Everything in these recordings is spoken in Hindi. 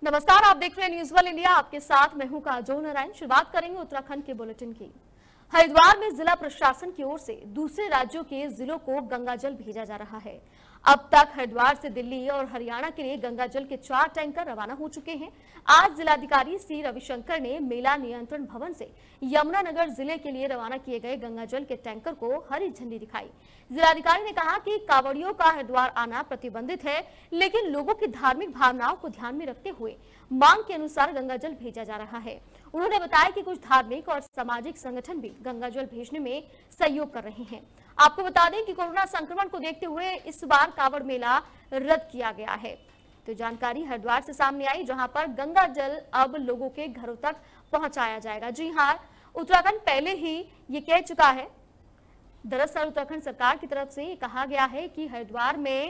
नमस्कार, आप देख रहे हैं न्यूज वन इंडिया। आपके साथ मैं हूं काजोल नारायण। शुरुआत करेंगे उत्तराखंड के बुलेटिन की। हरिद्वार में जिला प्रशासन की ओर से दूसरे राज्यों के जिलों को गंगाजल भेजा जा रहा है। अब तक हरिद्वार से दिल्ली और हरियाणा के लिए गंगाजल के 4 टैंकर रवाना हो चुके हैं। आज जिलाधिकारी सी रविशंकर ने मेला नियंत्रण भवन से यमुनानगर जिले के लिए रवाना किए गए गंगाजल के टैंकर को हरी झंडी दिखाई। जिलाधिकारी ने कहा कि कांवड़ियों का हरिद्वार आना प्रतिबंधित है, लेकिन लोगों की धार्मिक भावनाओं को ध्यान में रखते हुए मांग के अनुसार गंगाजल भेजा जा रहा है। उन्होंने बताया कि कुछ धार्मिक और सामाजिक संगठन भी गंगाजल भेजने में सहयोग कर रहे हैं। आपको बता दें कि कोरोना संक्रमण को देखते हुए इस बार कांवड़ मेला रद्द किया गया है। तो जानकारी हरिद्वार से सामने आई, जहां पर गंगा जल अब लोगों के घरों तक पहुंचाया जाएगा। जी हां, उत्तराखंड पहले ही ये कह चुका है। दरअसल उत्तराखंड सरकार की तरफ से ये कहा गया है कि हरिद्वार में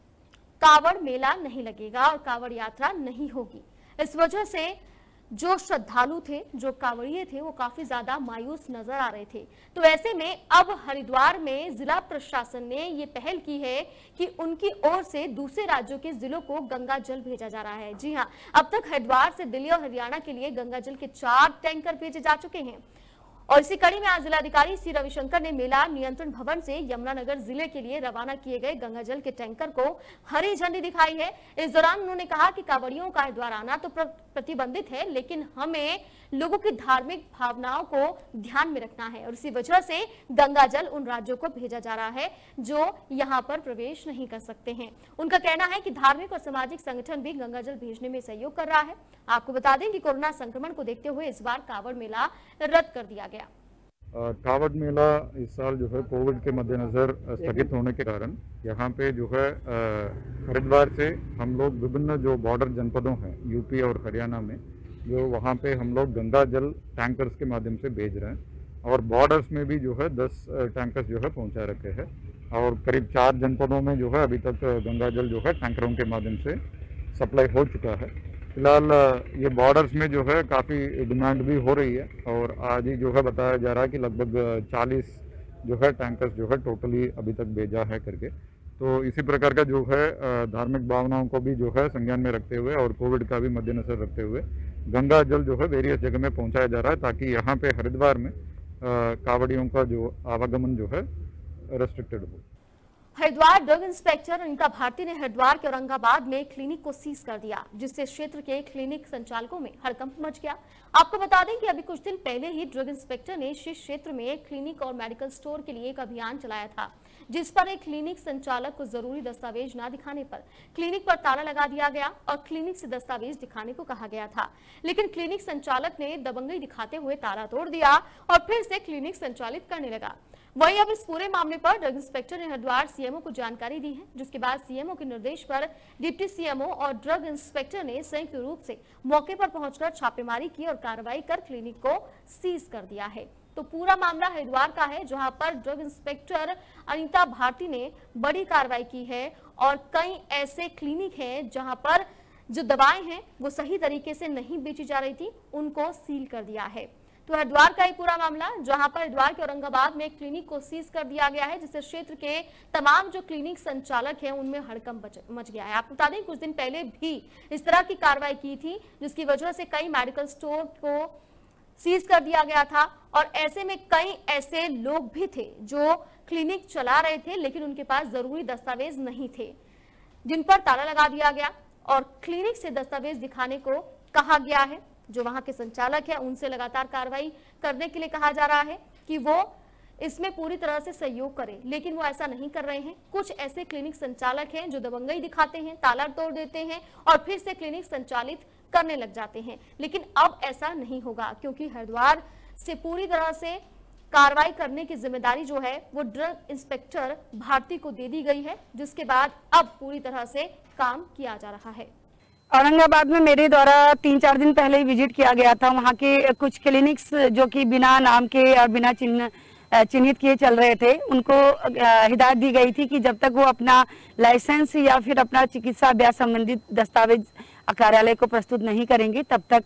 कांवड़ मेला नहीं लगेगा और कांवड़ यात्रा नहीं होगी। इस वजह से जो श्रद्धालु थे, जो कांवड़िए थे, वो काफी ज्यादा मायूस नजर आ रहे थे। तो ऐसे में अब हरिद्वार में जिला प्रशासन ने ये पहल की है कि उनकी ओर से दूसरे राज्यों के जिलों को गंगा जल भेजा जा रहा है। जी हां, अब तक हरिद्वार से दिल्ली और हरियाणा के लिए गंगा जल के 4 टैंकर भेजे जा चुके हैं। और इसी कड़ी में आज जिलाधिकारी सी रविशंकर ने मेला नियंत्रण भवन से यमुनानगर जिले के लिए रवाना किए गए गंगाजल के टैंकर को हरी झंडी दिखाई है। इस दौरान उन्होंने कहा कि कांवड़ियों का हरिद्वार आना तो प्रतिबंधित है, लेकिन हमें लोगों की धार्मिक भावनाओं को ध्यान में रखना है और इसी वजह से गंगाजल उन राज्यों को भेजा जा रहा है जो यहाँ पर प्रवेश नहीं कर सकते हैं। उनका कहना है कि धार्मिक और सामाजिक संगठन भी गंगाजल भेजने में सहयोग कर रहा है। आपको बता दें कि कोरोना संक्रमण को देखते हुए इस बार कांवड़ मेला रद्द कर दिया गया। कांवड़ मेला इस साल जो है कोविड के मद्देनजर स्थगित होने के कारण यहाँ पे जो है हरिद्वार से हम लोग विभिन्न जो बॉर्डर जनपदों हैं यूपी और हरियाणा में, जो वहाँ पे हम लोग गंगा जल टैंकर्स के माध्यम से भेज रहे हैं और बॉर्डर्स में भी जो है 10 टैंकर्स जो है पहुँचा रखे हैं और करीब 4 जनपदों में जो है अभी तक गंगा जल जो है टैंकरों के माध्यम से सप्लाई हो चुका है। फिलहाल ये बॉर्डर्स में जो है काफ़ी डिमांड भी हो रही है और आज ही जो है बताया जा रहा है कि लगभग 40 जो है टैंकर्स जो है टोटली अभी तक भेजा है करके। तो इसी प्रकार का जो है धार्मिक भावनाओं को भी जो है संज्ञान में रखते हुए और कोविड का भी मद्देनजर रखते हुए गंगा जल जो है वेरियस जगह में पहुंचाया जा रहा है ताकि यहाँ पे हरिद्वार में कांवड़ियों का जो आवागमन जो है रेस्ट्रिक्टेड हो। हरिद्वार ड्रग इंस्पेक्टर अनिता भारती ने हरिद्वार के औरंगाबाद में क्लिनिक को सीज कर दिया, जिससे क्षेत्र के क्लिनिक संचालकों में हड़कंप मच गया। आपको बता दें कि अभी कुछ दिन पहले ही ड्रग इंस्पेक्टर ने इस क्षेत्र में क्लिनिक और मेडिकल स्टोर के लिए एक अभियान चलाया था, जिस पर एक क्लिनिक संचालक को जरूरी दस्तावेज न दिखाने पर क्लिनिक पर ताला लगा दिया गया और क्लिनिक से दस्तावेज दिखाने को कहा गया था। लेकिन क्लिनिक संचालक ने दबंगई दिखाते हुए ताला तोड़ दिया और फिर से क्लिनिक संचालित करने लगा। वहीं अब इस पूरे मामले पर ड्रग इंस्पेक्टर ने हरिद्वार सीएमओ को जानकारी दी है, जिसके बाद सीएमओ के निर्देश पर डिप्टी सीएमओ और ड्रग इंस्पेक्टर ने संयुक्त रूप से मौके पर पहुंचकर छापेमारी की और कार्रवाई कर क्लिनिक को सीज कर दिया है। तो पूरा मामला हरिद्वार का है, जहां पर ड्रग इंस्पेक्टर अनिता भारती ने बड़ी कार्रवाई की है और कई ऐसे क्लिनिक हैं जहां पर जो दवाएं हैं वो सही तरीके से नहीं बेची जा रही थी, उनको सील कर दिया है। तो हरिद्वार का ही पूरा मामला, जहां पर हरिद्वार के औरंगाबाद में क्लिनिक को सीज कर दिया गया है, जिससे क्षेत्र के तमाम जो क्लिनिक संचालक हैं उनमें हड़कंप मच गया है। आपको बता दें कुछ दिन पहले भी इस तरह की कार्रवाई की थी, जिसकी वजह से कई मेडिकल स्टोर को सीज कर दिया गया था और ऐसे में कई ऐसे लोग भी थे जो क्लिनिक चला रहे थे लेकिन उनके पास जरूरी दस्तावेज नहीं थे, जिन पर ताला लगा दिया गया और क्लिनिक से दस्तावेज दिखाने को कहा गया है। जो वहां के संचालक है उनसे लगातार कार्रवाई करने के लिए कहा जा रहा है कि वो इसमें पूरी तरह से सहयोग करें, लेकिन वो ऐसा नहीं कर रहे हैं। कुछ ऐसे क्लिनिक संचालक हैं जो दबंगई दिखाते हैं, ताला तोड़ देते हैं और फिर से क्लिनिक संचालित करने लग जाते हैं। लेकिन अब ऐसा नहीं होगा, क्योंकि हरिद्वार से पूरी तरह से कार्रवाई करने की जिम्मेदारी जो है वो ड्रग इंस्पेक्टर भारती को दे दी गई है, जिसके बाद अब पूरी तरह से काम किया जा रहा है। औरंगाबाद में मेरे द्वारा 3-4 दिन पहले ही विजिट किया गया था। वहाँ के कुछ क्लिनिक्स जो कि बिना नाम के और बिना चिन्हित किए चल रहे थे, उनको हिदायत दी गई थी कि जब तक वो अपना लाइसेंस या फिर अपना चिकित्सा अभ्यास संबंधित दस्तावेज कार्यालय को प्रस्तुत नहीं करेंगे तब तक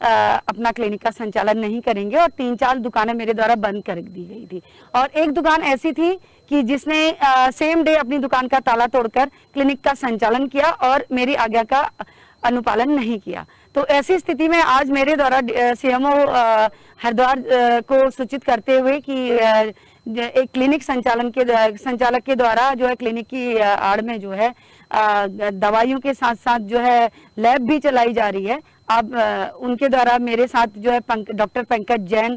अपना क्लिनिक का संचालन नहीं करेंगे। और 3-4 दुकानें मेरे द्वारा बंद कर दी गई थी और एक दुकान ऐसी थी कि जिसने सेम डे अपनी दुकान का ताला तोड़कर क्लिनिक का संचालन किया और मेरी आज्ञा का अनुपालन नहीं किया। तो ऐसी स्थिति में आज मेरे द्वारा सीएमओ हरिद्वार को सूचित करते हुए कि एक क्लिनिक संचालक के द्वारा जो है क्लिनिक की आड़ में जो है दवाइयों के साथ साथ जो है लैब भी चलाई जा रही है। अब उनके द्वारा मेरे साथ जो है डॉक्टर पंकज जैन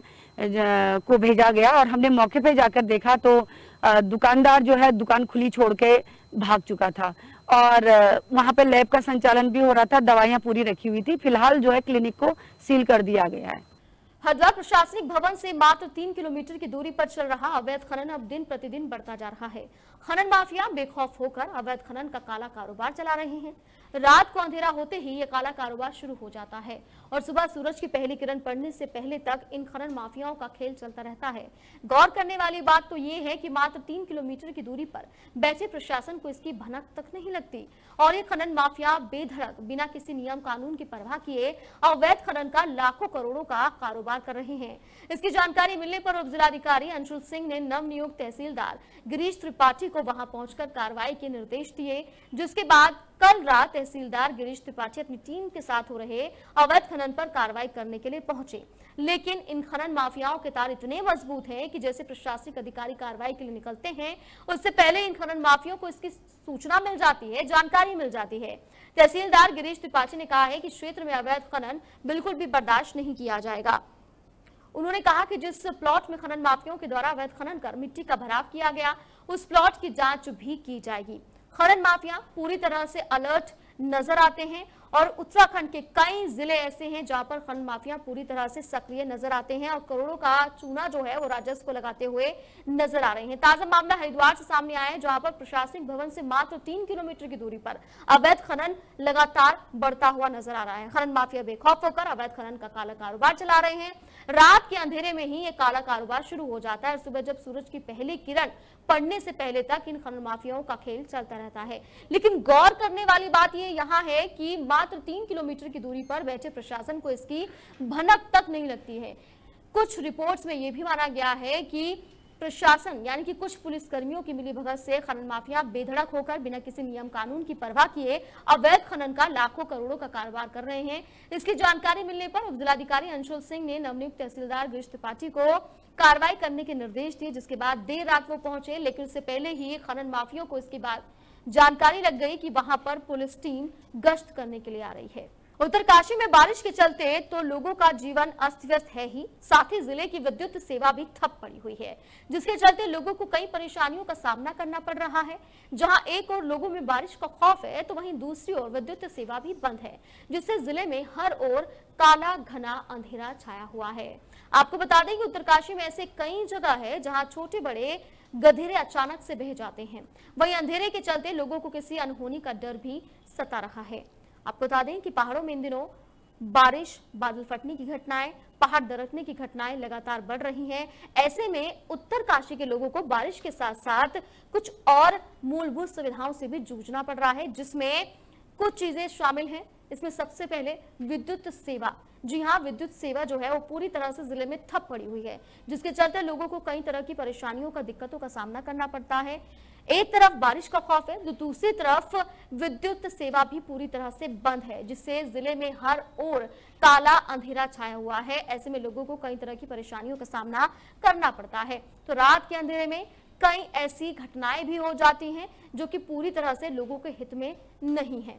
को भेजा गया और हमने मौके पे जाकर देखा तो दुकानदार जो है दुकान खुली छोड़ के भाग चुका था और वहां पे लैब का संचालन भी हो रहा था, दवाइयां पूरी रखी हुई थी। फिलहाल जो है क्लिनिक को सील कर दिया गया है। हरिद्वार प्रशासनिक भवन से मात्र 3 किलोमीटर की दूरी पर चल रहा अवैध खनन अब दिन प्रतिदिन बढ़ता जा रहा है। खनन माफिया बेखौफ होकर अवैध खनन का काला कारोबार चला रहे हैं। रात को अंधेरा होते ही ये काला कारोबार शुरू हो जाता है और सुबह सूरज की पहली किरण पड़ने से पहले तक इन खनन माफियाओं का खेल चलता रहता है। गौर करने वाली बात तो ये है कि मात्र 3 किलोमीटर की दूरी पर बैठे प्रशासन को इसकी भनक तक नहीं लगती और ये खनन माफिया बेधड़क बिना किसी नियम कानून की परवाह किए अवैध खनन का लाखों करोड़ों का कारोबार कर रहे हैं। इसकी जानकारी मिलने पर उप जिलाधिकारी अंशुल सिंह ने नवनियुक्त तहसीलदार गिरीश त्रिपाठी को वहां पहुंचकर कार्रवाई के निर्देश दिए, जिसके बाद कल रात तहसीलदार गिरीश त्रिपाठी अपनी टीम के साथ हो रहे अवैध खनन पर कार्रवाई करने के लिए पहुंचे। लेकिन इन खनन माफियाओं के तार इतने मजबूत हैं कि जैसे प्रशासनिक अधिकारी कार्रवाई के लिए निकलते हैं उससे पहले इन खनन माफियाओं को इसकी सूचना मिल जाती है, जानकारी मिल जाती है। तहसीलदार गिरीश त्रिपाठी ने कहा है कि क्षेत्र में अवैध खनन बिल्कुल भी बर्दाश्त नहीं किया जाएगा। उन्होंने कहा कि जिस प्लॉट में खनन माफियाओं के द्वारा अवैध खनन कर मिट्टी का भराव किया गया उस प्लॉट की जांच भी की जाएगी। खनन माफिया पूरी तरह से अलर्ट नजर आते हैं और उत्तराखंड के कई जिले ऐसे हैं जहां पर खनन माफिया पूरी तरह से सक्रिय नजर आते हैं और करोड़ों का चूना जो है वो राजस्व को लगाते हुए नजर आ रहे हैं। ताजा मामला हरिद्वार से सामने आया है जहां पर प्रशासनिक भवन से मात्र 3 किलोमीटर की दूरी पर अवैध खनन लगातार बढ़ता हुआ नजर आ रहा है। खनन माफिया बेखौफ होकर अवैध खनन का काला कारोबार चला रहे हैं। रात के अंधेरे में ही ये काला कारोबार शुरू हो जाता है और सुबह जब सूरज की पहली किरण पड़ने से पहले तक इन खनन माफियाओं का खेल चलता रहता है। लेकिन गौर करने वाली बात ये यहाँ है कि मात्र 3 किलोमीटर की दूरी पर बैठे प्रशासन को इसकी भनक तक नहीं लगती है। कुछ रिपोर्ट्स में यह भी माना गया है कि प्रशासन यानी कि कुछ पुलिस कर्मियों की मिलीभगत से खनन माफिया बेधड़क होकर बिना किसी नियम कानून की परवाह किए अवैध खनन का लाखों करोड़ों का कारोबार कर रहे हैं। इसकी जानकारी मिलने पर उप जिलाधिकारी अंशुल सिंह ने नवनियुक्त तहसीलदार गिरीश त्रिपाठी को कार्रवाई करने के निर्देश दिए, जिसके बाद देर रात वो पहुंचे। लेकिन उससे पहले ही खनन माफियों को इसके बाद जानकारी लग गई कि वहां पर पुलिस टीम गश्त करने के लिए आ रही है। उत्तरकाशी में बारिश के चलते तो लोगों का जीवन अस्त व्यस्त है ही, साथ ही जिले की विद्युत सेवा भी ठप पड़ी हुई है, जिसके चलते लोगों को कई परेशानियों का सामना करना पड़ रहा है। जहां एक और लोगों में बारिश का खौफ है तो वहीं दूसरी ओर विद्युत सेवा भी बंद है, जिससे जिले में हर ओर काला घना अंधेरा छाया हुआ है। आपको बता दें कि उत्तरकाशी में ऐसे कई जगह है जहां छोटे बड़े गधेरे अचानक से बह जाते हैं। वहीं अंधेरे के चलते लोगों को किसी अनहोनी का डर भी सता रहा है। आपको बता दें कि पहाड़ों में इन दिनों बारिश, बादल फटने की घटनाएं, पहाड़ दरकने की घटनाएं लगातार बढ़ रही हैं। ऐसे में उत्तरकाशी के लोगों को बारिश के साथ साथ कुछ और मूलभूत सुविधाओं से भी जूझना पड़ रहा है, जिसमें कुछ चीजें शामिल हैं। इसमें सबसे पहले विद्युत सेवा। जी हाँ, विद्युत सेवा जो है वो पूरी तरह से जिले में ठप पड़ी हुई है, जिसके चलते लोगों को कई तरह की परेशानियों का, दिक्कतों का सामना करना पड़ता है। एक तरफ बारिश का खौफ है तो दूसरी तरफ विद्युत सेवा भी पूरी तरह से बंद है, जिससे जिले में हर ओर काला अंधेरा छाया हुआ है। ऐसे में लोगों को कई तरह की परेशानियों का सामना करना पड़ता है। तो रात के अंधेरे में कई ऐसी घटनाएं भी हो जाती हैं जो कि पूरी तरह से लोगों के हित में नहीं है।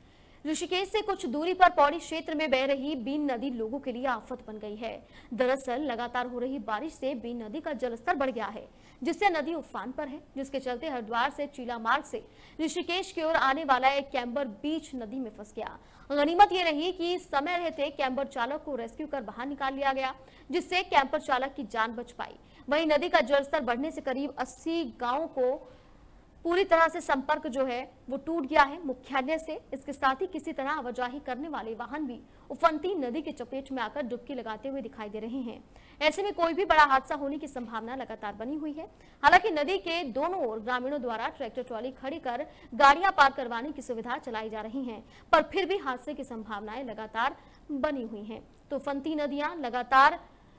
ऋषिकेश से कुछ दूरी पर पौड़ी क्षेत्र में बह रही बीन नदी लोगों के लिए आफत बन गई है। दरअसल लगातार हो रही बारिश से बीन नदी का जलस्तर बढ़ गया है, जिससे नदी उफान पर है, जिसके चलते हरिद्वार से चीला मार्ग से ऋषिकेश की ओर आने वाला एक कैंबर बीच नदी में फंस गया। गनीमत ये रही कि समय रहते कैंपर चालक को रेस्क्यू कर बाहर निकाल लिया गया, जिससे कैंपर चालक की जान बच पाई। वहीं नदी का जलस्तर बढ़ने से करीब 80 गांवों को पूरी तरह से संपर्क जो है वो टूट गया है मुख्यालय से। इसके साथ ही किसी तरह आवाजाही करने वाले वाहन भी उफनती नदी के चपेट में आकर डुबकी लगाते हुए दिखाई दे रहे हैं। ऐसे में कोई भी बड़ा हादसा होने की संभावना लगातार बनी हुई है। हालांकि नदी के दोनों ओर ग्रामीणों द्वारा ट्रैक्टर ट्रॉली खड़ी कर गाड़ियां पार करवाने की सुविधा चलाई जा रही है, पर फिर भी हादसे की संभावनाएं लगातार बनी हुई है। तो उफनती नदियां लगातार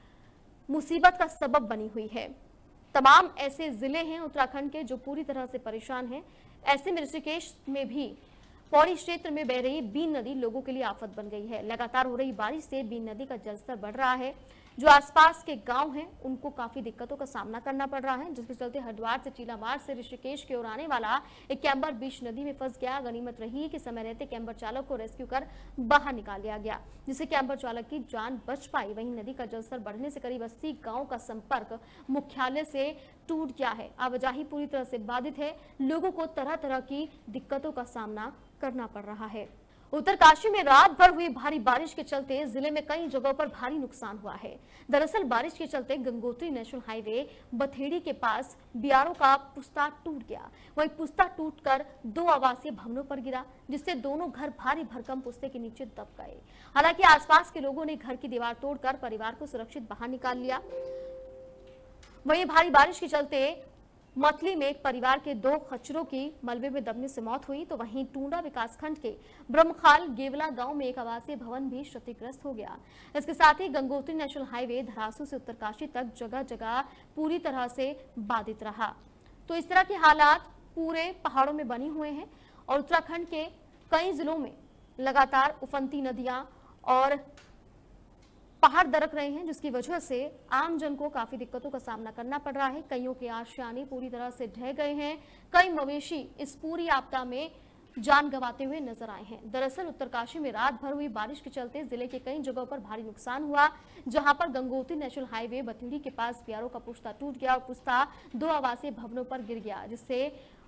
मुसीबत का सबब बनी हुई है। तमाम ऐसे जिले हैं उत्तराखंड के जो पूरी तरह से परेशान हैं। ऐसे में ऋषिकेश में भी पौड़ी क्षेत्र में बह रही बीन नदी लोगों के लिए आफत बन गई है। लगातार हो रही बारिश से बीन नदी का जलस्तर बढ़ रहा है। जो आसपास के गांव हैं उनको काफी दिक्कतों का सामना करना पड़ रहा है, जिसके चलते हरिद्वार से चीलामार से ऋषिकेश की ओर आने वाला एक कैंपर बीच नदी में फंस गया। गनीमत रही कि समय रहते कैंपर चालक को रेस्क्यू कर बाहर निकाल लिया गया, जिससे कैंपर चालक की जान बच पाई। वहीं नदी का जलस्तर बढ़ने से करीब 80 गाँव का संपर्क मुख्यालय से टूट गया है। आवाजाही पूरी तरह से बाधित है। लोगों को तरह तरह की दिक्कतों का सामना करना पड़ रहा है। उत्तरकाशी में रात भर हुई भारी बारिश के चलते जिले में कई जगहों पर भारी नुकसान हुआ है। दरअसल बारिश के चलते गंगोत्री नेशनल हाईवे बथेड़ी के पास बियारों का पुस्ता टूट गया। वहीं पुस्ता टूटकर 2 आवासीय भवनों पर गिरा, जिससे दोनों घर भारी भरकम पुस्ते के नीचे दब गए। हालांकि आसपास के लोगों ने घर की दीवार तोड़कर परिवार को सुरक्षित बाहर निकाल लिया। वहीं भारी बारिश के चलते मतली में एक परिवार के 2 खच्चरों की मलबे में दबने से मौत हुई, तो वहीं टूंडा विकासखंड के ब्रह्मखाल गेवला गांव में एक आवासीय भवन भी क्षतिग्रस्त हो गया। इसके साथ ही गंगोत्री नेशनल हाईवे धरासू से उत्तरकाशी तक जगह जगह पूरी तरह से बाधित रहा। तो इस तरह के हालात पूरे पहाड़ों में बने हुए हैं और उत्तराखंड के कई जिलों में लगातार उफनती नदियां और पहाड़ दरक रहे हैं, जिसकी वजह से आम जन को काफी दिक्कतों का सामना करना पड़ रहा है। कईयों के आशियाने पूरी तरह से ढह गए हैं। कई मवेशी इस पूरी आपदा में जान गंवाते हुए नजर आए हैं। दरअसल उत्तरकाशी में रात भर हुई बारिश के चलते जिले के कई जगहों पर भारी नुकसान हुआ, जहां पर गंगोत्री नेशनल हाईवे बथेड़ी के पास बियारों का पुस्ता टूट गया और पुस्ता 2 आवासीय भवनों पर गिर गया, जिससे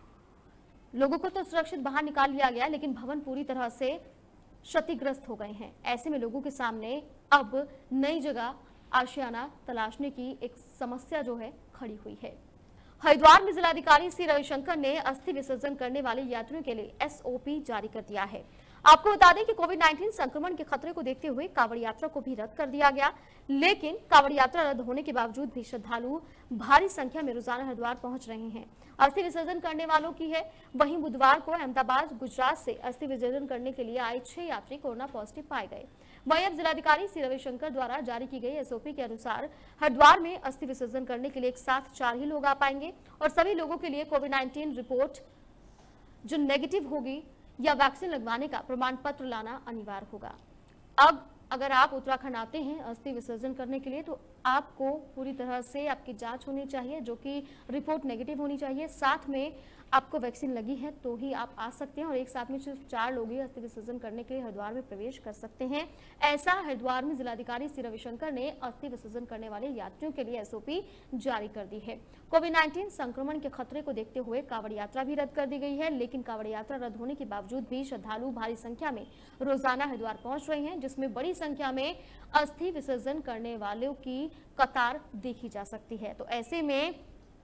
लोगों को तो सुरक्षित बाहर निकाल लिया गया, लेकिन भवन पूरी तरह से क्षतिग्रस्त हो गए हैं। ऐसे में लोगों के सामने अब नई जगह आशियाना तलाशने की एक समस्या जो है खड़ी हुई है। हरिद्वार में जिलाधिकारी सी रविशंकर ने अस्थि विसर्जन करने वाले यात्रियों के लिए एसओपी जारी कर दिया है। आपको बता दें कि कोविड-19 संक्रमण के खतरे को देखते हुए कांवड़ यात्रा को भी रद्द कर दिया गया, लेकिन कांवड़ यात्रा रद्द होने के बावजूद भी श्रद्धालु भारी संख्या में रोजाना हरिद्वार पहुंच रहे हैं। अस्थि विसर्जन करने वालों की है। वहीं बुधवार को अहमदाबाद गुजरात से अस्थि विसर्जन करने के लिए आए 6 यात्री कोरोना पॉजिटिव पाए गए। वहीं अब जिलाधिकारी सी रविशंकर द्वारा जारी की गई एसओपी के अनुसार हरिद्वार में अस्थि विसर्जन करने के लिए एक साथ 4 ही लोग आ पाएंगे और सभी लोगों के लिए कोविड-19 रिपोर्ट जो नेगेटिव होगी या वैक्सीन लगवाने का प्रमाण पत्र लाना अनिवार्य होगा। अब अगर आप उत्तराखंड आते हैं अस्थि विसर्जन करने के लिए, तो आपको पूरी तरह से आपकी जांच होनी चाहिए, जो कि रिपोर्ट नेगेटिव होनी चाहिए। साथ में आपको वैक्सीन लगी है तो ही आप आ सकते हैं और एक साथ में सिर्फ 4 लोग ही अस्थि विसर्जन करने के लिए हरिद्वार में प्रवेश कर सकते हैं। ऐसा हरिद्वार में जिलाधिकारी सी रविशंकर ने अस्थि विसर्जन करने वाले यात्रियों के लिए एसओपी जारी कर दी है। कोविड-19 संक्रमण के खतरे को देखते हुए कांवड़ यात्रा भी रद्द कर दी गई है, लेकिन कांवड़ यात्रा रद्द होने के बावजूद भी श्रद्धालु भारी संख्या में रोजाना हरिद्वार पहुंच रहे हैं, जिसमें बड़ी संख्या में अस्थि विसर्जन करने वालों की कतार देखी जा सकती है। तो ऐसे में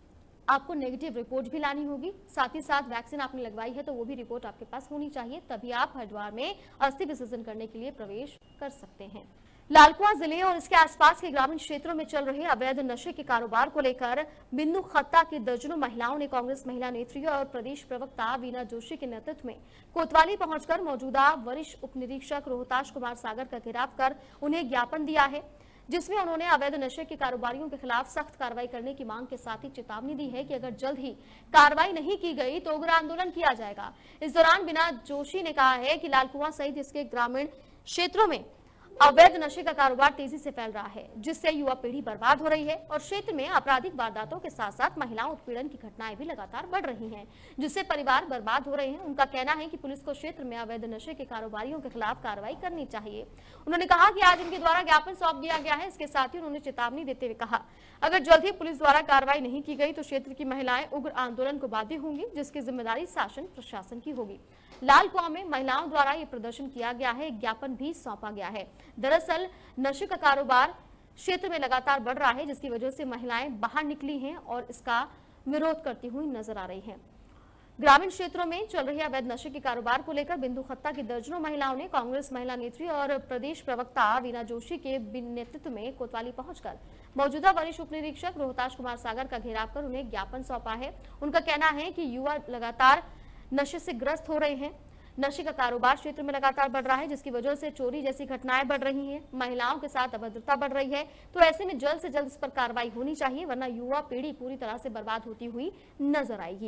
आपको नेगेटिव रिपोर्ट भी लानी होगी, साथ ही साथ वैक्सीन आपने लगवाई है तो वो भी रिपोर्ट आपके पास होनी चाहिए, तभी आप हरिद्वार में अस्थि विसर्जन करने के लिए प्रवेश कर सकते हैं। लालकुआं जिले और इसके आसपास के ग्रामीण क्षेत्रों में चल रहे अवैध नशे के कारोबार को लेकर बिंदु खत्ता की दर्जनों महिलाओं ने कांग्रेस महिला नेत्री और प्रदेश प्रवक्ता वीना जोशी के नेतृत्व में कोतवाली पहुंचकर मौजूदा वरिष्ठ उप निरीक्षक रोहताश कुमार सागर का घेराव कर उन्हें ज्ञापन दिया है, जिसमें उन्होंने अवैध नशे के कारोबारियों के खिलाफ सख्त कार्रवाई करने की मांग के साथ ही चेतावनी दी है कि अगर जल्द ही कार्रवाई नहीं की गई तो उग्र आंदोलन किया जाएगा। इस दौरान वीना जोशी ने कहा है कि लालकुआं सहित इसके ग्रामीण क्षेत्रों में अवैध नशे का कारोबार तेजी से फैल रहा है, जिससे युवा पीढ़ी बर्बाद हो रही है और क्षेत्र में आपराधिक वारदातों के साथ साथ महिलाओं उत्पीड़न की घटनाएं भी लगातार बढ़ रही हैं, जिससे परिवार बर्बाद हो रहे हैं। उनका कहना है कि पुलिस को क्षेत्र में अवैध नशे के कारोबारियों के खिलाफ कार्रवाई करनी चाहिए। उन्होंने कहा कि आज उनके द्वारा ज्ञापन सौंप दिया गया है। इसके साथ ही उन्होंने चेतावनी देते हुए कहा, अगर जल्द ही पुलिस द्वारा कार्रवाई नहीं की गई तो क्षेत्र की महिलाएं उग्र आंदोलन को बाध्य होंगी, जिसकी जिम्मेदारी शासन प्रशासन की होगी। लालकुआं में महिलाओं द्वारा ये प्रदर्शन किया गया है, एक ज्ञापन भी सौंपा गया है। दरअसल नशे का कारोबार क्षेत्र में लगातार बढ़ रहा है, जिसकी वजह से महिलाएं बाहर निकली हैं और इसका विरोध करती हुई नजर आ रही हैं। ग्रामीण क्षेत्रों में चल रहे अवैध नशे के कारोबार को लेकर बिंदु खत्ता की दर्जनों महिलाओं ने कांग्रेस महिला नेत्री और प्रदेश प्रवक्ता वीना जोशी के नेतृत्व में कोतवाली पहुंचकर मौजूदा वरिष्ठ उप निरीक्षक रोहताश कुमार सागर का घेराव कर उन्हें ज्ञापन सौंपा है। उनका कहना है कि युवा लगातार नशे से ग्रस्त हो रहे हैं, नशे का कारोबार क्षेत्र में लगातार बढ़ रहा है, जिसकी वजह से चोरी जैसी घटनाएं बढ़ रही हैं, महिलाओं के साथ अभद्रता बढ़ रही है। तो ऐसे में जल्द से जल्द इस पर कार्रवाई होनी चाहिए, वरना युवा पीढ़ी पूरी तरह से बर्बाद होती हुई नजर आएगी।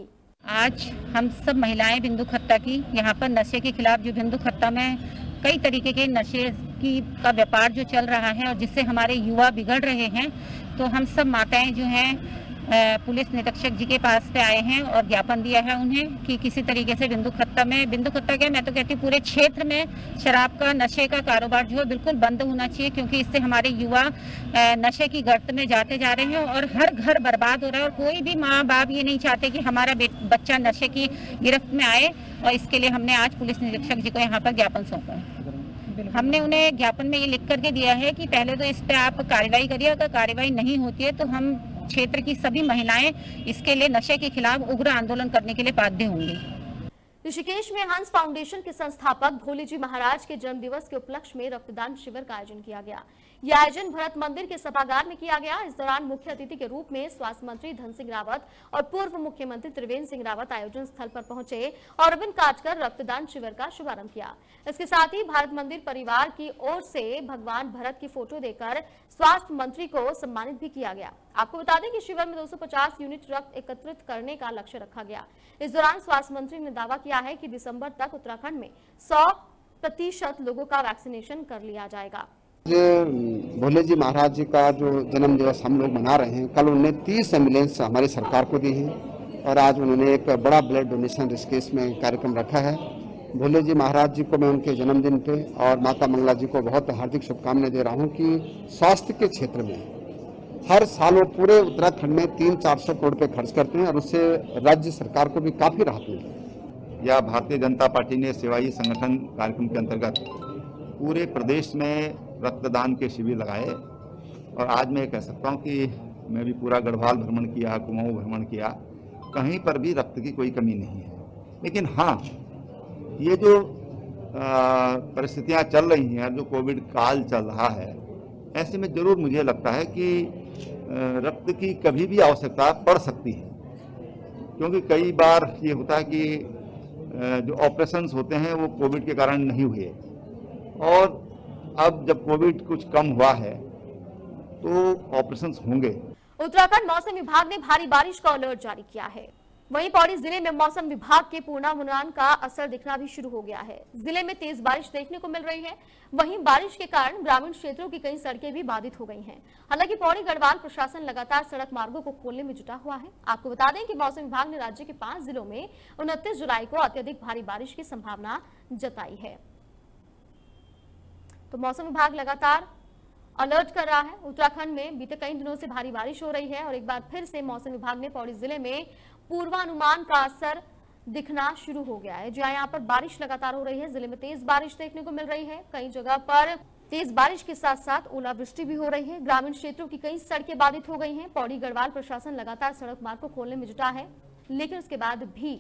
आज हम सब महिलाएं बिंदु खत्ता की यहाँ पर नशे के खिलाफ, जो बिंदु खत्ता में कई तरीके के नशे का व्यापार जो चल रहा है और जिससे हमारे युवा बिगड़ रहे हैं, तो हम सब माताएं जो हैं पुलिस निरीक्षक जी के पास पे आए हैं और ज्ञापन दिया है उन्हें कि किसी तरीके से बिंदु खत्ता क्या, मैं तो कहती हूँ पूरे क्षेत्र में शराब का, नशे का कारोबार जो है बिल्कुल बंद होना चाहिए, क्योंकि इससे हमारे युवा नशे की गर्त में जाते जा रहे हैं और हर घर बर्बाद हो रहा है। और कोई भी माँ बाप ये नहीं चाहते कि हमारा बच्चा नशे की गिरफ्त में आए, और इसके लिए हमने आज पुलिस निरीक्षक जी को यहाँ पर ज्ञापन सौंपा है। हमने उन्हें ज्ञापन में ये लिख करके दिया है कि पहले तो इस पे आप कार्रवाई करिए, अगर कार्रवाई नहीं होती है तो हम क्षेत्र की सभी महिलाएं इसके लिए नशे के खिलाफ उग्र आंदोलन करने के लिए बाध्य होंगी। ऋषिकेश में हंस फाउंडेशन के संस्थापक भोले जी महाराज के जन्म दिवस के उपलक्ष्य में रक्तदान शिविर का आयोजन किया गया। यह आयोजन भरत मंदिर के सभागार में किया गया। इस दौरान मुख्य अतिथि के रूप में स्वास्थ्य मंत्री धन सिंह रावत और पूर्व मुख्यमंत्री त्रिवेंद्र सिंह रावत आयोजन स्थल पर पहुंचे और रिबन काटकर रक्तदान शिविर का शुभारंभ किया। इसके साथ ही भारत मंदिर परिवार की ओर से भगवान भरत की फोटो देकर स्वास्थ्य मंत्री को सम्मानित भी किया गया। आपको बता दें कि शिविर में 250 यूनिट रक्त एकत्रित करने का लक्ष्य रखा गया। इस दौरान स्वास्थ्य मंत्री ने दावा किया है कि दिसंबर तक उत्तराखंड में 100% लोगों का वैक्सीनेशन कर लिया जाएगा। भोले जी महाराज जी का जो जन्म दिवस हम लोग मना रहे हैं, कल उन्होंने 30 एम्बुलेंस हमारी सरकार को दी है और आज उन्होंने एक बड़ा ब्लड डोनेशन ऋषिकेश में कार्यक्रम रखा है। भोले जी महाराज जी को मैं उनके जन्मदिन पे और माता मंगला जी को बहुत हार्दिक शुभकामनाएं दे रहा हूं कि स्वास्थ्य के क्षेत्र में हर साल वो पूरे उत्तराखंड में 300-400 करोड़ रुपए खर्च करते हैं और उससे राज्य सरकार को भी काफी राहत मिली है। या भारतीय जनता पार्टी ने सेवाई संगठन कार्यक्रम के अंतर्गत पूरे प्रदेश में रक्तदान के शिविर लगाए और आज मैं कह सकता हूं कि मैं भी पूरा गढ़वाल भ्रमण किया, कुमाऊं भ्रमण किया, कहीं पर भी रक्त की कोई कमी नहीं है। लेकिन हाँ, ये जो परिस्थितियां चल रही हैं, जो कोविड काल चल रहा है, ऐसे में जरूर मुझे लगता है कि रक्त की कभी भी आवश्यकता पड़ सकती है, क्योंकि कई बार ये होता है कि जो ऑपरेशंस होते हैं वो कोविड के कारण नहीं हुए और अब जब कोविड कुछ कम हुआ है तो ऑपरेशंस होंगे। उत्तराखंड मौसम विभाग ने भारी बारिश का अलर्ट जारी किया है। वहीं पौड़ी जिले में मौसम विभाग के पूर्वानुमान का असर दिखना भी शुरू हो गया है। जिले में तेज बारिश देखने को मिल रही है। वहीं बारिश के कारण ग्रामीण क्षेत्रों की कई सड़कें भी बाधित हो गई हैं। हालांकि पौड़ी गढ़वाल प्रशासन लगातार सड़क मार्गों को खोलने में जुटा हुआ है। आपको बता दें कि मौसम विभाग ने राज्य के 5 जिलों में 29 जुलाई को अत्यधिक भारी बारिश की संभावना जताई है। तो मौसम विभाग लगातार अलर्ट कर रहा है। उत्तराखंड में बीते कई दिनों से भारी बारिश हो रही है और एक बार फिर से मौसम विभाग ने पौड़ी जिले में पूर्वानुमान का असर दिखना शुरू हो गया है। जहां यहाँ पर बारिश लगातार हो रही है, जिले में तेज बारिश देखने को मिल रही है। कई जगह पर तेज बारिश के साथ साथ ओलावृष्टि भी हो रही है। ग्रामीण क्षेत्रों की कई सड़कें बाधित हो गई हैं। पौड़ी गढ़वाल प्रशासन लगातार सड़क मार्ग को खोलने में जुटा है, लेकिन उसके बाद भी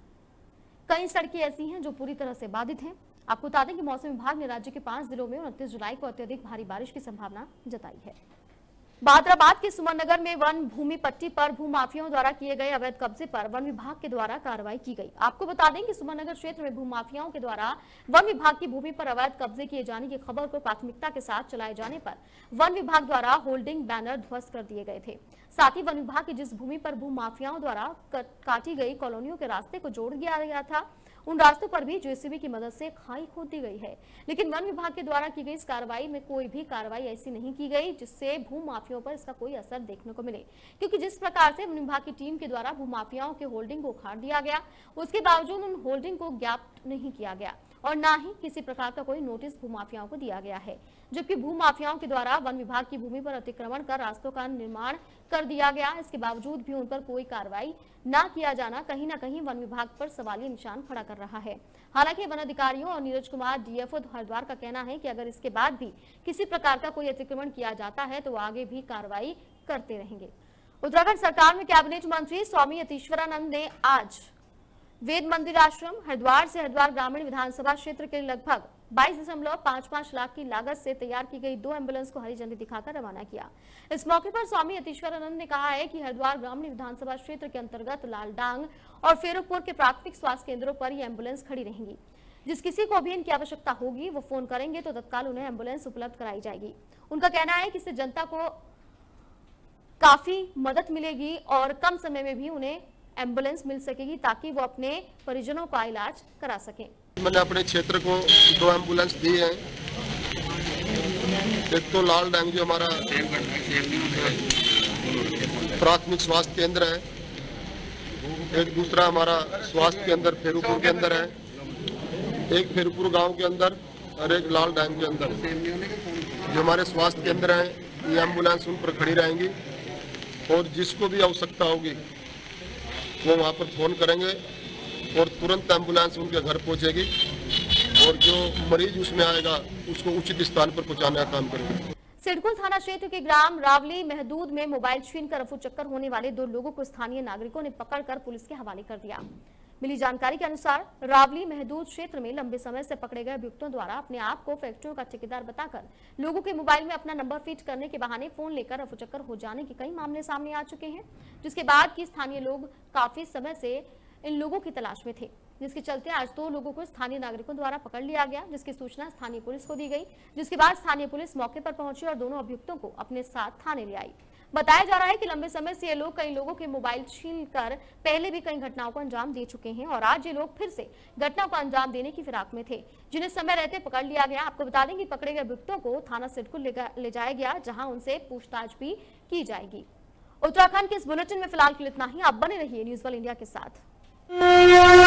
कई सड़कें ऐसी हैं जो पूरी तरह से बाधित हैं। आपको बता दें कि मौसम विभाग ने राज्य के 5 जिलों में 29 जुलाई को अत्यधिक भारी बारिश की संभावना जताई है। बादराबाद के सुमन नगर में वन भूमि पट्टी पर भूमाफियाओं द्वारा किए गए अवैध कब्जे पर वन विभाग के द्वारा कार्रवाई की गई। आपको बता दें कि सुमन नगर क्षेत्र में भूमाफियाओं के द्वारा वन विभाग की भूमि पर अवैध कब्जे किए जाने की खबर को प्राथमिकता के साथ चलाए जाने पर वन विभाग द्वारा होल्डिंग बैनर ध्वस्त कर दिए गए थे। साथ ही वन विभाग की जिस भूमि पर भूमाफियाओं द्वारा काटी गई कॉलोनियों के रास्ते को जोड़ दिया गया था, उन रास्तों पर भी जेसीबी की मदद से खाई खोद दी गई है। लेकिन वन विभाग के द्वारा की गई इस कार्रवाई में कोई भी कार्रवाई ऐसी नहीं की गई जिससे भूमाफियाओं पर इसका कोई असर देखने को मिले, क्योंकि जिस प्रकार से वन विभाग की टीम के द्वारा भूमाफियाओं के होल्डिंग को उखाड़ दिया गया, उसके बावजूद उन होल्डिंग को ज्ञापन नहीं किया गया और न ही किसी प्रकार का कोई नोटिस भूमाफियाओं को दिया गया है। जबकि भूमाफियाओं के द्वारा वन विभाग की भूमि पर अतिक्रमण कर रास्तों का निर्माण कर दिया गया, इसके बावजूद भी उन पर कोई कार्रवाई न किया जाना कहीं न कहीं वन विभाग पर सवालिया निशान खड़ा कर रहा है। हालांकि वन अधिकारियों और नीरज कुमार डीएफओ हरिद्वार का कहना है कि अगर इसके बाद भी किसी प्रकार का कोई अतिक्रमण किया जाता है तो आगे भी कार्रवाई करते रहेंगे। उत्तराखंड सरकार में कैबिनेट मंत्री स्वामी यतीश्वरानंद ने आज वेद मंदिर आश्रम हरिद्वार से हरिद्वार ग्रामीण विधानसभा क्षेत्र के लगभग 22.55 लाख की लागत से तैयार की गई 2 एम्बुलेंस को हरी झंडी दिखाकर रवाना किया। इस मौके पर स्वामी यतीश्वरानंद ने कहा है कि हरिद्वार ग्रामीण विधानसभा क्षेत्र के अंतर्गत लालडांग और फेरुपुर के प्राथमिक स्वास्थ्य केंद्रों पर ये एम्बुलेंस खड़ी रहेंगी। जिस किसी को भी इनकी आवश्यकता होगी वो फोन करेंगे तो तत्काल उन्हें एम्बुलेंस उपलब्ध कराई जाएगी। उनका कहना है कि इससे जनता को काफी मदद मिलेगी और कम समय में भी उन्हें एम्बुलेंस मिल सकेगी ताकि वो अपने परिजनों का इलाज करा सकें। मैंने अपने क्षेत्र को 2 एम्बुलेंस दी है। एक तो लाल डैम जो हमारा प्राथमिक स्वास्थ्य केंद्र है, एक दूसरा हमारा स्वास्थ्य केंद्र फेरूपुर के अंदर है, एक फेरूपुर गांव के अंदर और एक लाल डैम के अंदर। जो हमारे स्वास्थ्य केंद्र हैं, ये एम्बुलेंस उन पर खड़ी रहेंगी और जिसको भी आवश्यकता होगी वो वहाँ पर फोन करेंगे और तुरंत एम्बुलेंस उनके घर पहुँचेगी और जो मरीज उसमें आएगा उसको उचित स्थान पर पहुँचाने का काम करेंगे। सिडकुल थाना क्षेत्र के ग्राम रावली महदूद में मोबाइल छीनकर रफू चक्कर होने वाले 2 लोगों को स्थानीय नागरिकों ने पकड़कर पुलिस के हवाले कर दिया। मिली जानकारी के अनुसार रावली महदूद क्षेत्र में लंबे समय से पकड़े गए अभियुक्तों द्वारा अपने आप को फैक्ट्रियों का ठेकेदार बताकर लोगों के मोबाइल में अपना नंबर फीड करने के बहाने फोन लेकर रफू चक्कर हो जाने के कई मामले सामने आ चुके हैं, जिसके बाद की स्थानीय लोग काफी समय से इन लोगों की तलाश में थे, जिसके चलते आज 2 लोगों को स्थानीय नागरिकों द्वारा पकड़ लिया गया, जिसकी सूचना स्थानीय पुलिस को दी गई, जिसके बाद स्थानीय पुलिस मौके पर पहुंची और दोनों अभियुक्तों को अपने साथ थाने ले आई। बताया जा रहा है कि लंबे समय से ये लोग कई लोगों के मोबाइल छीनकर पहले भी कई घटनाओं को अंजाम दे चुके हैं और आज ये लोग फिर से घटना को अंजाम देने की फिराक में थे, जिन्हें समय रहते पकड़ लिया गया। आपको बता दें कि पकड़े गए अभियुक्तों को थाना सिडकुल ले जाया गया, जहां उनसे पूछताछ भी की जाएगी। उत्तराखंड के इस बुलेटिन में फिलहाल के लिए इतना ही। आप बने रहिए न्यूज़ वर्ल्ड इंडिया के साथ।